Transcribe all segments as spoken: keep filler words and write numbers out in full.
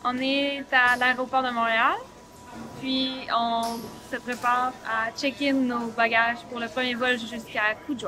On est à l'aéroport de Montréal, puis on se prépare à check-in nos bagages pour le premier vol jusqu'à Kujua.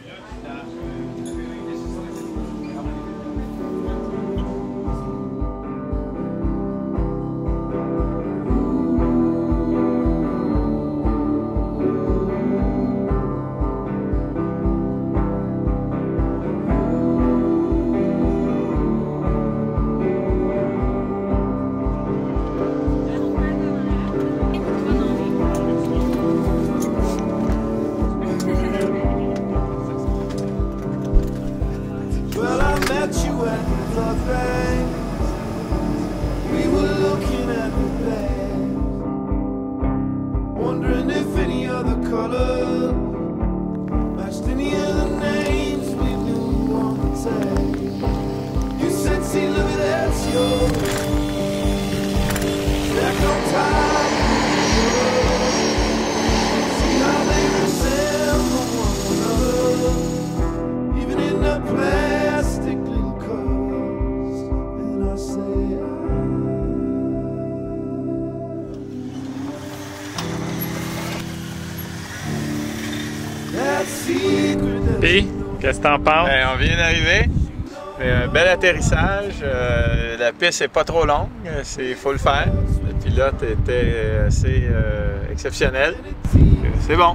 Puis, qu'est-ce que t'en penses? Ben, on vient d'arriver. Un bel atterrissage. Euh, la piste n'est pas trop longue. Il faut le faire. Le pilote était assez euh, exceptionnel. C'est bon.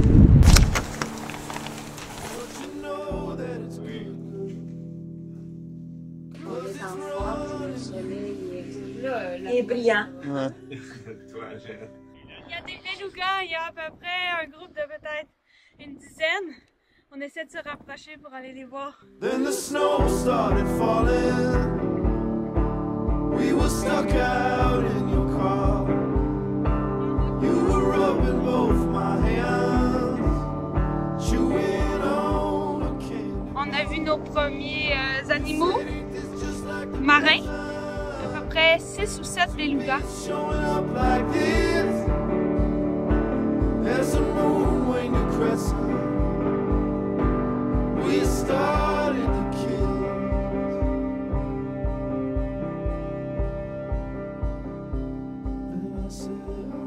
Il est brillant. Ouais. Il y a des belugas, il y a à peu près un groupe de peut-être une dizaine. On essaie de se rapprocher pour aller les voir. Then the snow started falling. We were stuck out in your car. You were rubbing both my hands. Chewing on a candy. On a vu nos premiers euh, animaux marins. À peu près six ou sept belugas. There's a moon when you crescent. We started to kill. And I said,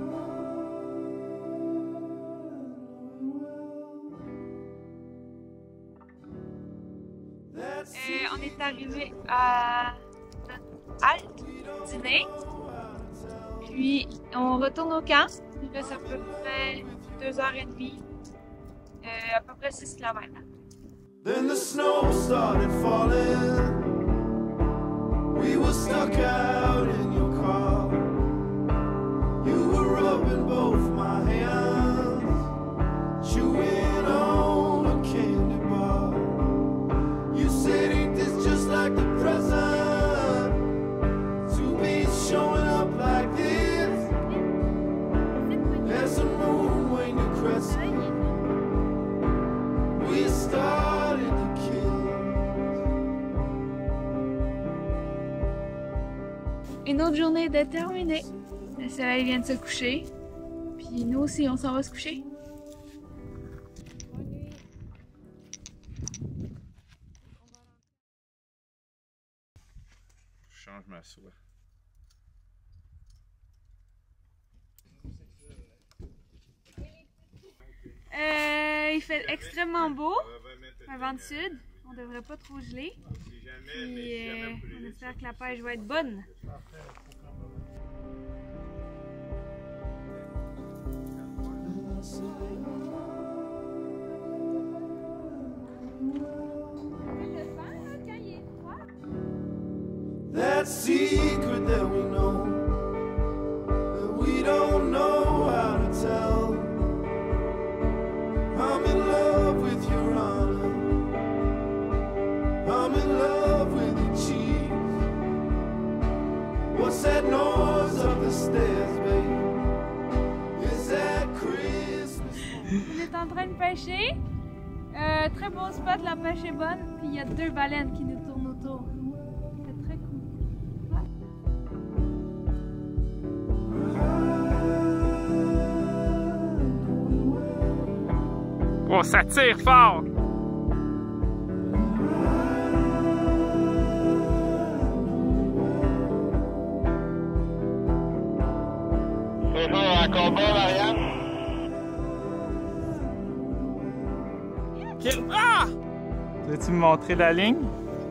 euh, on est arrivé à notre halte dîner. Puis on retourne au camp. Il reste à peu près deux heures et demie. Euh, à peu près six kilomètres. Then the snow started falling. We were stuck out in your car. You were rubbing both my hands. Chewing on a candy bar. You said, ain't this just like the present? To be showing up like this. There's a moon when you crescent. We started to kill. Une autre journée de terminée. Le soleil vient de se coucher. Puis nous aussi, on s'en va se coucher. Je change ma soie. Euh, il fait extrêmement beau, un vent de sud, on devrait pas trop geler. Puis, euh, on espère que la pêche va être bonne. That secret that we know, that we don't know how to tell. I'm in love with your honor. I'm in love with your cheese. What's that noise up the stairs, babe? Is that Christmas? On est en train de pêcher. Euh, très bon spot, la pêche est bonne. Puis il y a deux baleines qui nous tournent autour. C'est très cool. Ouais. Oh, ça tire fort! encore bon, Marianne? Quel... Ah! Veux-tu me montrer la ligne?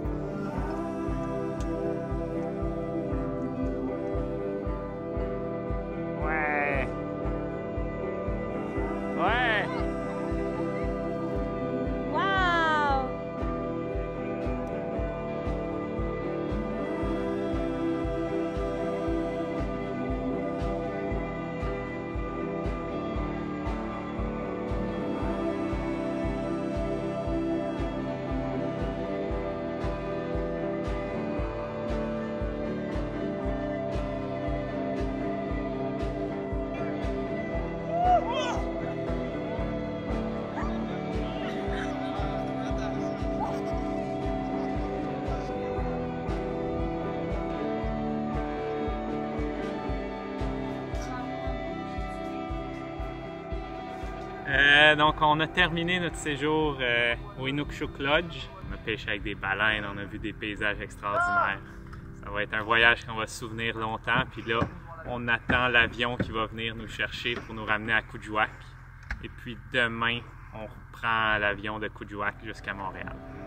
Ouais. Ouais. Wow! Euh, donc on a terminé notre séjour euh, au Inukshuk Lodge. On a pêché avec des baleines, on a vu des paysages extraordinaires. Ça va être un voyage qu'on va se souvenir longtemps. Puis là, on attend l'avion qui va venir nous chercher pour nous ramener à Kuujjuaq. Et puis demain, on reprend l'avion de Kuujjuaq jusqu'à Montréal.